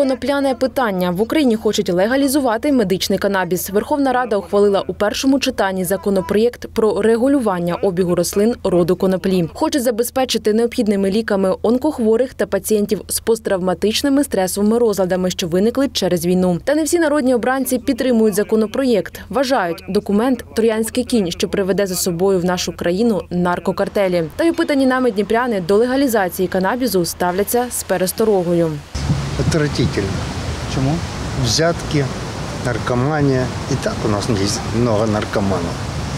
Конопляне питання. В Україні хочуть легалізувати медичний канабіс. Верховна Рада ухвалила у першому читанні законопроєкт про регулювання обігу рослин роду коноплі. Хочуть забезпечити необхідними ліками онкохворих та пацієнтів з посттравматичними стресовими розладами, що виникли через війну. Та не всі народні обранці підтримують законопроєкт. Вважають, документ – троянський кінь, що приведе за собою в нашу країну наркокартелі. Та й опитані нами дніпряни до легалізації канабісу ставляться з пересторогою. Отвратительно. Чому? Взятки, наркомания. И так у нас есть много наркоманов.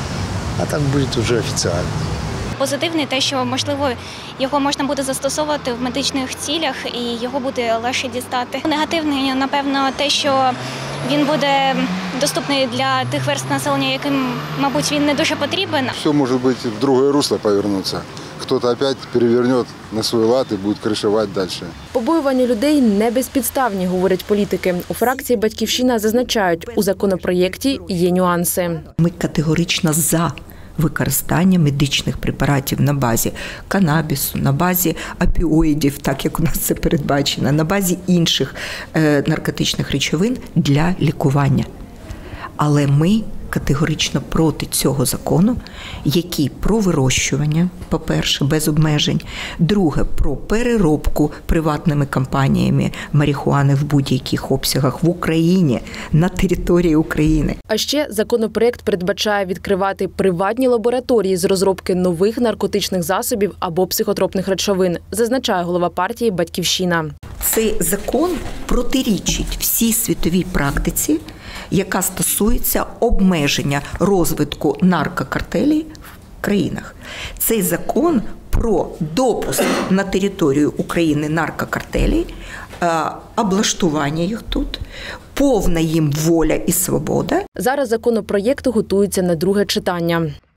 А так будет уже официально. Позитивне те, що, можливо, його можна буде застосовувати в медичних цілях і його буде легше дістати. Негативне, напевно, те, що він буде доступний для тих верств населення, яким, мабуть, він не дуже потрібен. Все може бути в друге русло повернутися. Хтось опять переверне на свій лад і буде кришувати далі. Побоювання людей не безпідставні, говорять політики. У фракції «Батьківщина» зазначають, у законопроєкті є нюанси. Ми категорично за використання медичних препаратів на базі канабісу, на базі опіоїдів, так як у нас це передбачено, на базі інших наркотичних речовин для лікування. Але ми категорично проти цього закону, який про вирощування, по-перше, без обмежень, друге, про переробку приватними компаніями марихуани в будь-яких обсягах в Україні, на території України. А ще законопроєкт передбачає відкривати приватні лабораторії з розробки нових наркотичних засобів або психотропних речовин, зазначає голова партії «Батьківщина». Цей закон протирічить всій світовій практиці, яка стосується обмеження розвитку наркокартелів в країнах. Цей закон про допуск на територію України наркокартелів, облаштування їх тут, повна їм воля і свобода. Зараз законопроєкт готується на друге читання.